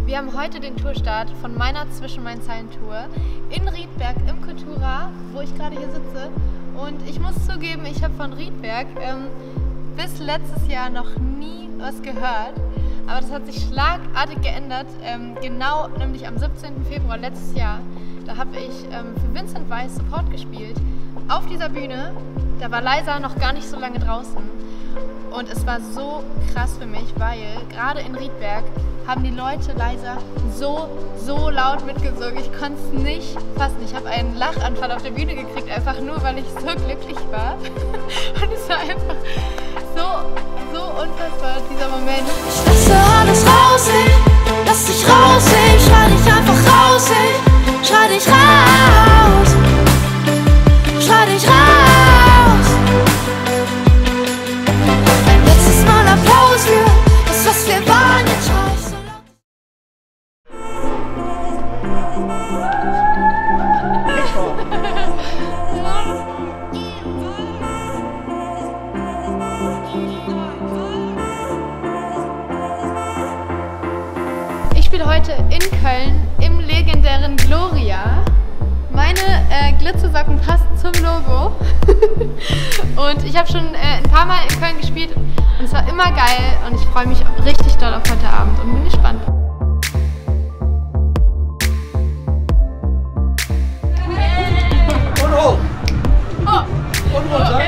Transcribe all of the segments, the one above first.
Wir haben heute den Tourstart von meiner Zwischen meinen Zeilen Tour in Riedberg im Kultura, wo ich gerade hier sitze. Und ich muss zugeben, ich habe von Riedberg bis letztes Jahr noch nie was gehört. Aber das hat sich schlagartig geändert, genau nämlich am 17. Februar letztes Jahr. Da habe ich für Vincent Weiss Support gespielt. Auf dieser Bühne, da war Liza noch gar nicht so lange draußen. Und es war so krass für mich, weil gerade in Riedberg haben die Leute Liza so laut mitgesungen. Ich konnte es nicht fassen. Ich habe einen Lachanfall auf der Bühne gekriegt, einfach nur, weil ich so glücklich war. Und es war einfach so unfassbar, dieser Moment. Ich lasse alles raus, ey. Lass dich raus, ey. Schrei dich einfach raus, ey. Schrei dich raus. Schrei dich raus. Ein letztes Mal Applaus für das, was wir waren. Jetzt schrei ich so laut. Ich spiele heute in Köln im legendären Gloria. Meine Glitzersocken passen zum Logo. Und ich habe schon ein paar Mal in Köln gespielt und es war immer geil und ich freue mich richtig doll auf heute Abend und bin gespannt. Und hoch! Oh! Und runter!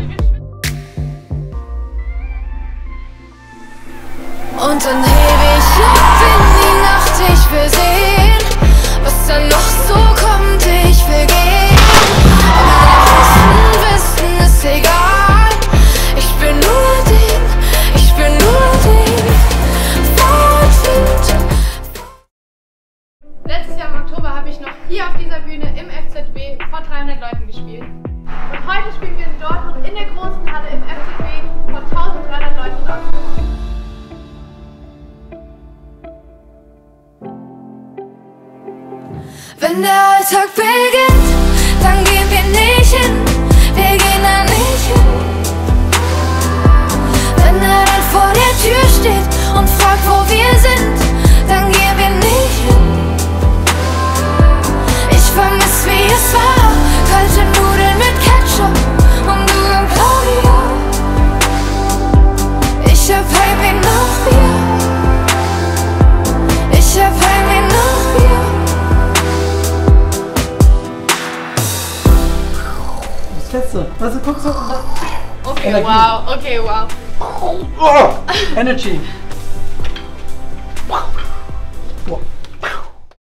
Und dann hebe ich ab in die Nacht, ich will sehen, was dann noch so kommt, ich will gehen. Aber wissen ist egal, ich bin nur den Fortwind. Letztes Jahr im Oktober habe ich noch hier auf dieser Bühne im FZB vor 300 Leuten gespielt. Und heute spielen wir in Dortmund in der großen Halle im FZB vor 1300 Leuten dort. Wenn der Alltag beginnt, dann gehen wir nicht hin, wir gehen da nicht hin. Wenn er dann vor der Tür steht und fragt, wo wir sind, dann gehen wir nicht hin. Ich vermiss, wie es war, kalte Nudeln mit Ketchup und du im Claudia. Ich hab Baby noch Bier. Ich hab Baby noch Bier. Letzte. Also guck so. Okay, Energie. wow, okay, wow. Oh, Energy.